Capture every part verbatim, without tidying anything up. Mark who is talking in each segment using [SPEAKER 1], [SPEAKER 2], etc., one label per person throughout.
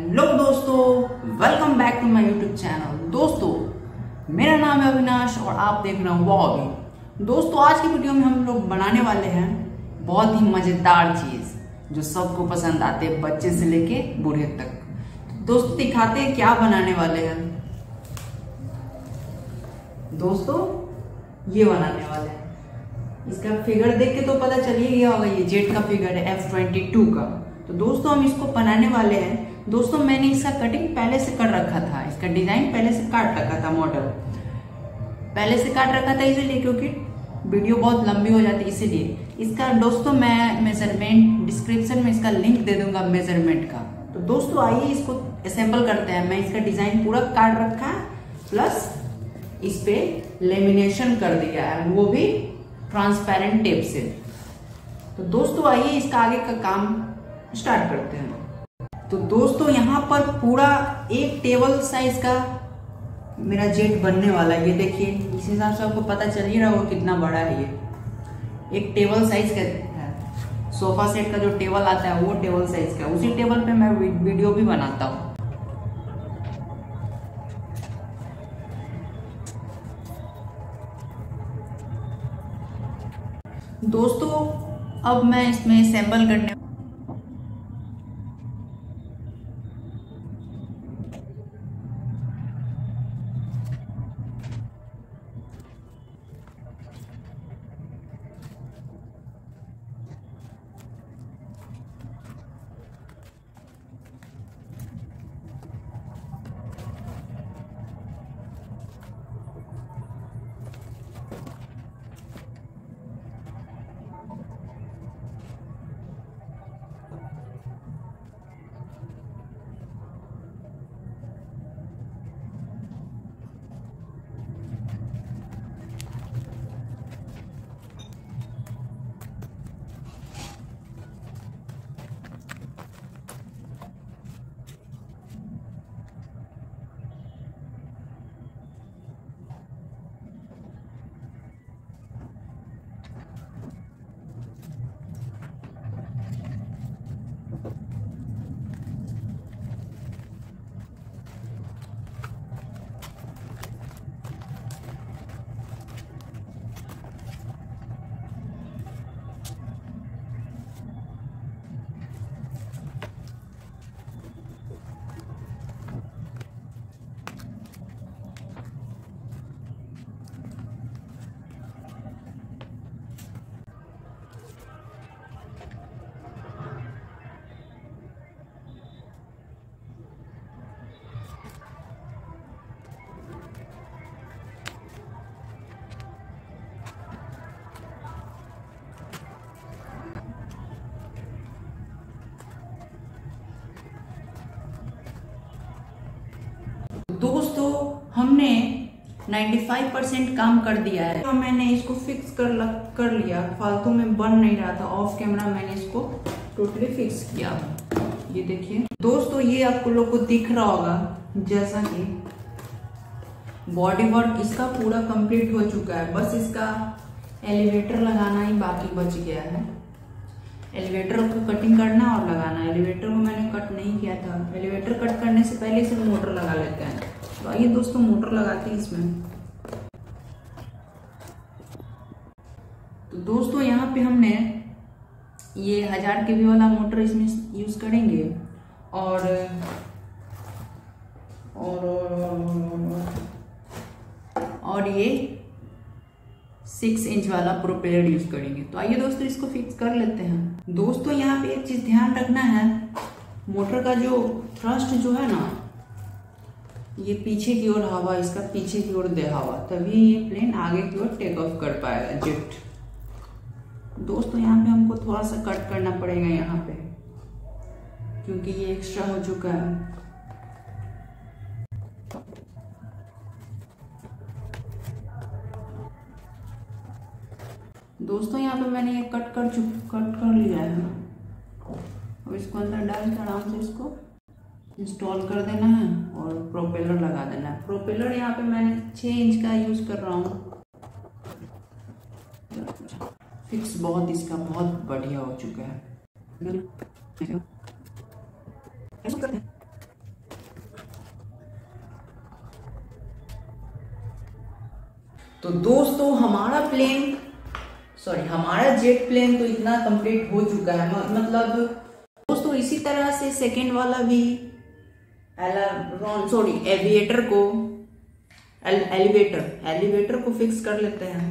[SPEAKER 1] Hello दोस्तों, welcome back to my YouTube channel. दोस्तों, मेरा नाम है अविनाश और आप देख रहे हैं वो अभी। दोस्तों, आज की वीडियो में हम लोग बनाने वाले हैं बहुत ही मजेदार चीज जो सबको पसंद आते हैं, बच्चे से लेके बूढ़े तक। दोस्तों, दिखाते हैं क्या बनाने वाले हैं। दोस्तों, ये बनाने वाले हैं। इसका फिगर देख के तो पता चल ही गया होगा, ये जेट का फिगर है एफ ट्वेंटी टू का। तो दोस्तों, हम इसको बनाने वाले हैं। दोस्तों, मैंने इसका कटिंग पहले से कर रखा था, इसका डिजाइन पहले से काट रखा था, मॉडल पहले से काट रखा था इसलिए, क्योंकि वीडियो बहुत लंबी हो जाती है इसीलिए। इसका दोस्तों मैं मेजरमेंट डिस्क्रिप्शन में इसका लिंक दे दूंगा मेजरमेंट का। तो दोस्तों आइए इसको असेंबल करते हैं। मैं इसका डिजाइन पूरा काट रखा है, प्लस इस पे लेमिनेशन कर दिया है, वो भी ट्रांसपेरेंट टेप से। तो दोस्तों आइए इसका आगे का काम स्टार्ट करते हैं। तो दोस्तों, यहाँ पर पूरा एक टेबल साइज का मेरा जेट बनने वाला है। ये देखिए, इस हिसाब से आपको पता चल ही रहा होगा कितना बड़ा है। ये एक टेबल साइज का है, सोफा सेट का जो टेबल आता है वो टेबल साइज का। उसी टेबल पे मैं वीडियो भी बनाता हूँ। दोस्तों, अब मैं इसमें असेंबल करने दोस्तों हमने पचानवे परसेंट काम कर दिया है। तो मैंने इसको फिक्स कर लग, कर लिया। फालतू में बन नहीं रहा था, ऑफ कैमरा मैंने इसको टोटली फिक्स किया। ये देखिए दोस्तों, ये आपको लोग को दिख रहा होगा जैसा कि बॉडी वर्क इसका पूरा कंप्लीट हो चुका है। बस इसका एलिवेटर लगाना ही बाकी बच गया है। एलिवेटर को कटिंग करना और लगाना। एलिवेटर को मैंने कट नहीं किया था। एलिवेटर कट करने से पहले इसे मोटर लगा लेते हैं। तो आइए दोस्तों, मोटर लगाते हैं इसमें। तो दोस्तों, यहाँ पे हमने ये हजार के वी वाला मोटर इसमें यूज करेंगे और और और, और, और, और ये सिक्स इंच वाला प्रोपेलर यूज करेंगे। तो आइए दोस्तों इसको फिक्स कर लेते हैं। दोस्तों, यहाँ पे एक चीज ध्यान रखना है, मोटर का जो थ्रस्ट जो है ना, ये पीछे की ओर हवा, इसका पीछे की ओर दे हवा, तभी ये प्लेन आगे की ओर टेक ऑफ कर पाएगा जेट। दोस्तों, यहाँ पे हमको थोड़ा सा कट करना पड़ेगा यहाँ पे, क्योंकि ये एक्स्ट्रा हो चुका है। दोस्तों, यहाँ पे मैंने ये कट कर चुक कट कर लिया है। अब इसको अंदर डाल के आराम से इसको इंस्टॉल कर देना है और प्रोपेलर लगा देना है। प्रोपेलर यहाँ पे मैंने छः इंच का यूज कर रहा हूँ। फिक्स बहुत इसका बहुत बढ़िया हो चुका है। तो दोस्तों हमारा प्लेन सॉरी हमारा जेट प्लेन तो इतना कंप्लीट हो चुका है, मतलब दोस्तों इसी तरह से सेकेंड वाला भी सॉरी एविएटर को एल, एलिवेटर एलिवेटर को फिक्स कर लेते हैं।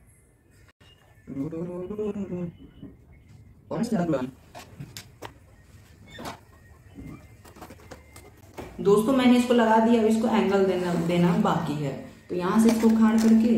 [SPEAKER 1] दोस्तों मैंने इसको लगा दिया, अब इसको एंगल देना देना बाकी है, तो यहां से इसको खाड़ करके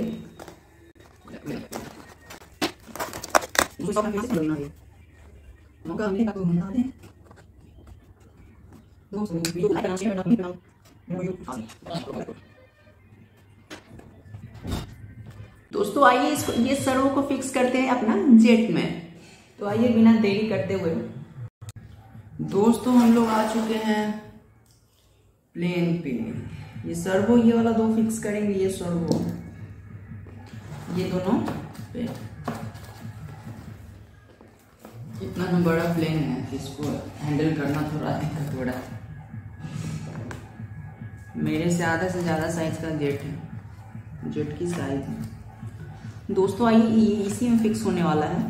[SPEAKER 1] दोस्तों आइए इसको ये सर्वो को फिक्स करते हैं अपना जेट में। तो आइए बिना देरी करते हुए दोस्तों हम लोग आ चुके हैं प्लेन पे। ये सर्वो ये वाला दो फिक्स करेंगे, ये सर्वो ये दोनों पे। इतना ना बड़ा प्लेन है कि इसको हैंडल करना थोड़ा दिक्कत हो रहा है। मेरे से आधा से ज़्यादा साइज का जेट है, जेट की साइज है। दोस्तों आइए इसी में फिक्स होने वाला है।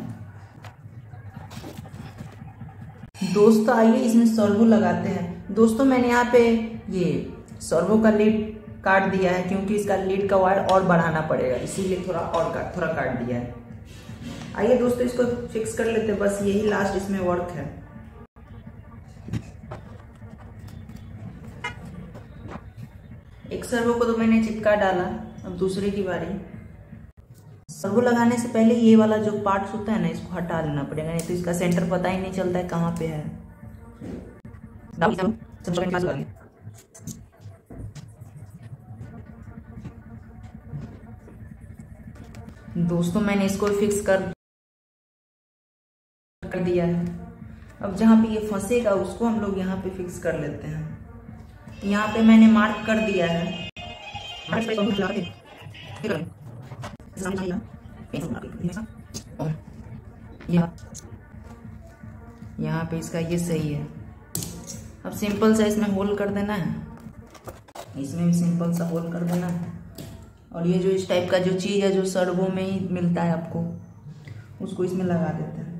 [SPEAKER 1] दोस्तों आइए इसमें सर्वो लगाते हैं। दोस्तों मैंने यहाँ पे ये सर्वो का लीड काट दिया है, क्योंकि इसका लीड का वायर और बढ़ाना पड़ेगा, इसीलिए थोड़ा और काट थोड़ा काट दिया है। आइए दोस्तों इसको फिक्स कर लेते हैं, बस यही लास्ट इसमें वर्क है। एक सर्वो को तो मैंने चिपका डाला, अब दूसरे की बारी। सर्वो लगाने से पहले ये वाला जो पार्ट्स होता है ना, इसको हटा लेना पड़ेगा, नहीं तो इसका सेंटर पता ही नहीं चलता है कहाँ पे है। दोस्तों मैंने इसको फिक्स कर कर दिया है। अब जहाँ पे ये फंसेगा उसको हम लोग यहाँ पे फिक्स कर लेते हैं। यहाँ पे मैंने मार्क कर दिया है। यहाँ पे इसका ये सही है। अब सिंपल सा इसमें होल कर देना है, इसमें भी सिंपल सा होल कर देना है। और ये जो इस टाइप का जो चीज़ है जो सर्वो में ही मिलता है आपको, उसको इसमें लगा देते हैं।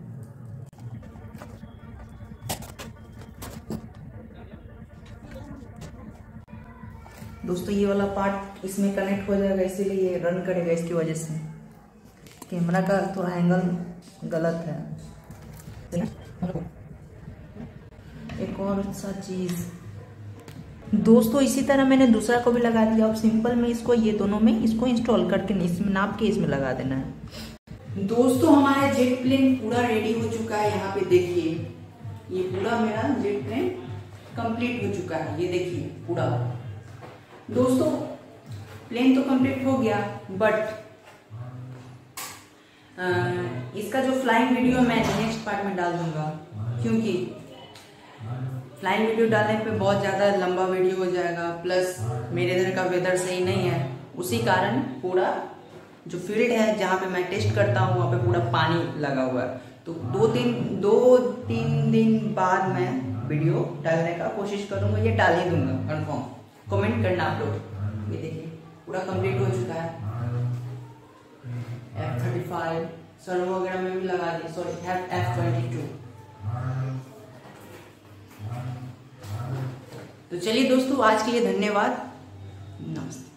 [SPEAKER 1] दोस्तों ये वाला पार्ट इसमें कनेक्ट हो जाएगा, इसीलिए ये रन करेगा। इसकी वजह से कैमरा का थोड़ा एंगल गलत है। एक और सा चीज़ दोस्तों, इसी तरह मैंने दूसरा को भी लगा दिया। अब सिंपल में इसको ये दोनों में इसको इंस्टॉल करके इसमें नाप के इसमें लगा देना है। दोस्तों हमारा जेट प्लेन पूरा रेडी हो चुका है। यहाँ पे देखिए ये पूरा मेरा जेट प्लेन कंप्लीट हो चुका है। ये देखिए पूरा दोस्तों प्लेन तो कंप्लीट हो गया, बट इसका जो फ्लाइंग वीडियो मैं नेक्स्ट पार्ट में डाल दूंगा, क्योंकि फ्लाइंग वीडियो डालने पे बहुत ज़्यादा लंबा वीडियो हो जाएगा, प्लस मेरे इधर का वेदर सही नहीं है, उसी कारण पूरा जो फील्ड है जहाँ पे मैं टेस्ट करता हूँ वहाँ पे पूरा पानी लगा हुआ है। तो दो तीन दो तीन दिन बाद मैं वीडियो डालने का कोशिश करूँगा, ये डाल ही दूंगा कन्फर्म। कमेंट करना आप लोग। ये देखिए पूरा कंप्लीट हो चुका है। एफ थर्टी फाइव सर्वो वगैरह में भी लगा दी, सॉरी एफ ट्वेंटी टू। तो चलिए दोस्तों आज के लिए धन्यवाद, नमस्ते।